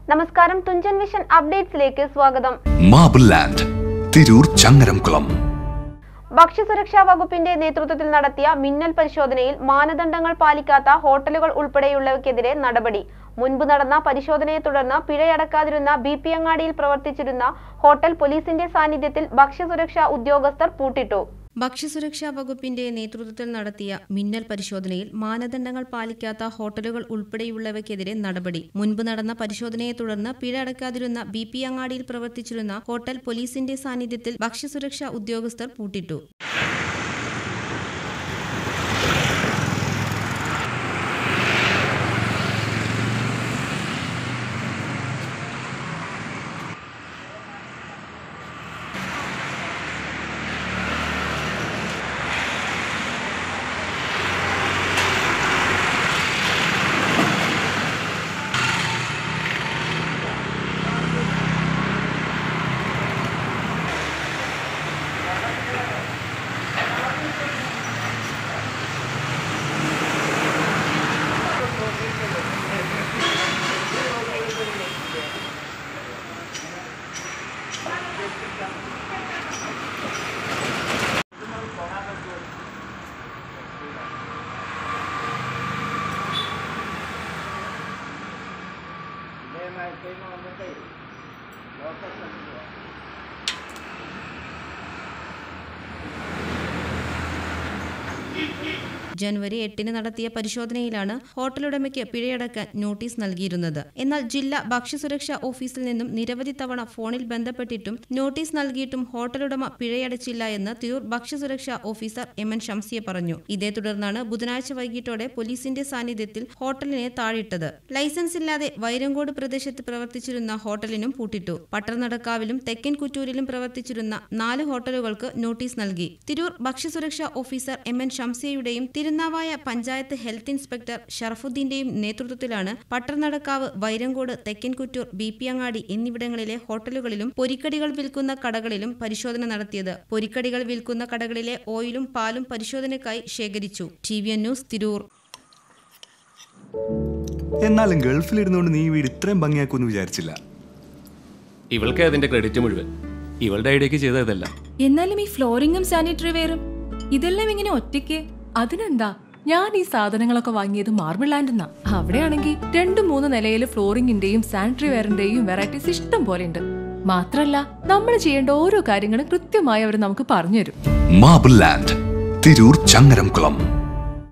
നമസ്കാരം, തുഞ്ചൻ വിഷൻ അപ്ഡേറ്റ്സിലേക്ക് സ്വാഗതം. Marble Land, Tirur Changaramkulam. ഭക്ഷ്യസുരക്ഷാ വകുപ്പിന്റെ നേതൃത്വത്തിൽ നടത്തിയ മിന്നൽ പരിശോധനയിൽ മാനദണ്ഡങ്ങൾ പാലിക്കാത്ത ഹോട്ടലുകൾ ഉൾപ്പെടെയുള്ളവയ്ക്കെതിരെ നടപടി. മുൻപ് നടന്ന പരിശോധനയെ തുടർന്ന് പിഴയടക്കാതിരുന്ന BP അങ്ങാടിയിൽ പ്രവർത്തിച്ചിരുന്ന ഹോട്ടൽ പോലീസിന്റെ സാന്നിധ്യത്തിൽ ഭക്ഷ്യസുരക്ഷാ ഉദ്യോഗസ്ഥർ പൂട്ടിട്ടു. ഭക്ഷ്യസുരക്ഷാ വകുപ്പിന്റെ നേതൃത്വത്തിൽ നടത്തിയ മിന്നൽ പരിശോധനയിൽ മാനദണ്ഡങ്ങൾ പാലിക്കാത്ത ഹോട്ടലുകൾ ഉൾപ്പെടെയുള്ളവയ്ക്കെതിരെ നടപടി. മുൻപ് നടന്ന പരിശോധനയെ തുടർന്ന് പിഴ അടക്കാതിരുന്ന BP അങ്ങാടിയിൽ പ്രവർത്തിച്ചിരുന്ന ഹോട്ടൽ പോലീസിന്റെ സാന്നിധ്യത്തിൽ ഭക്ഷ്യസുരക്ഷാ ഉദ്യോഗസ്ഥർ പൂട്ടിട്ടു. ജനുവരി 8 നടത്തിയ പരിശോധനയിലാണ് ഹോട്ടലുടമയ്ക്ക് പിഴയടക്കാൻ നോട്ടീസ് നൽകിയിരുന്നത്. എന്നാൽ ജില്ലാ ഭക്ഷ്യസുരക്ഷാ ഓഫീസിൽ നിന്നും നിരവധി തവണ ഫോണിൽ ബന്ധപ്പെട്ടിട്ടും നോട്ടീസ് നൽകിയിട്ടും ഹോട്ടലുടമ പിഴയടച്ചില്ല എന്ന് തിരൂർ ഭക്ഷ്യസുരക്ഷാ ഓഫീസർ MN ഷംസിയ പറഞ്ഞു. ഇതേ തുടർന്നാണ് ബുധനാഴ്ച വൈകിട്ടോടെ പോലീസിന്റെ സാന്നിധ്യത്തിൽ ഹോട്ടലിനെ താഴിട്ടത്. ലൈസൻസ് ഇല്ലാതെ വൈരങ്കോട് പ്രദേശത്ത് പ്രവർത്തിച്ചിരുന്ന ഹോട്ടലിനും പൂട്ടിട്ടു. പട്ടർനടക്കാവിലും തെക്കൻ കുറ്റൂരിലും പ്രവർത്തിച്ചിരുന്ന 4 ഹോട്ടലുകൾക്ക് നോട്ടീസ് നൽകി. തിരൂർ ഭക്ഷ്യസുരക്ഷാ ഓഫീസർ MN ഷംസിയയുടെയും തിരുനാവായ പഞ്ചായത്ത് ഹെൽത്ത് ഇൻസ്പെക്ടർ ഷറഫുദ്ദീന്റെയും നേതൃത്വത്തിലാണ് പട്ടർനടക്കാവ്, വൈരങ്കോട്, തെക്കൻ കുറ്റൂർ, BP അങ്ങാടി എന്നിവിടങ്ങളിലെ ഹോട്ടലുകളിലും പൊരിക്കടികൾ വിൽക്കുന്ന കടകളിലും പരിശോധന നടത്തിയത്. പൊരിക്കടികൾ വിൽക്കുന്ന കടകളിലെ ഓയിലും പാലും പരിശോധനയ്ക്കായി ശേഖരിച്ചു. TVN news, Tirur. എന്നാലും ഗൾഫിലിരുന്നുകൊണ്ട് നീ വീട് ഇത്രയും ഭംഗിയാക്കുമെന്ന് വിചാരിച്ചില്ല. ഇവൾക്ക് അതിന്റെ ക്രെഡിറ്റ് മുഴുവൻ ഇവളുടെ ഐഡിയക്ക് ചെയ്തതല്ല. എന്നാലും ഈ ഫ്ലോറിംഗും സാനിറ്ററി വെയറും ഇതെല്ലാം ഇങ്ങനെ ഒറ്റയ്ക്ക്. അതിനെന്താ, ഞാൻ ഈ സാധനങ്ങളൊക്കെ വാങ്ങിയത് മാർബിൾ ലാൻഡ്ന്നാ. അവിടെയാണെങ്കിൽ 2-3 നിലയിൽ ഫ്ലോറിംഗിന്റെയും സാനിറ്ററി വെയറിന്റെയും വെറൈറ്റീസ് ഇഷ്ടം പോലെ ഉണ്ട്. മാത്രല്ല, നമ്മൾ ചെയ്യേണ്ട ഓരോ കാര്യങ്ങളും കൃത്യമായി അവർ നമുക്ക് പറഞ്ഞുതരും. Marble Land, Tirur Changaramkulam.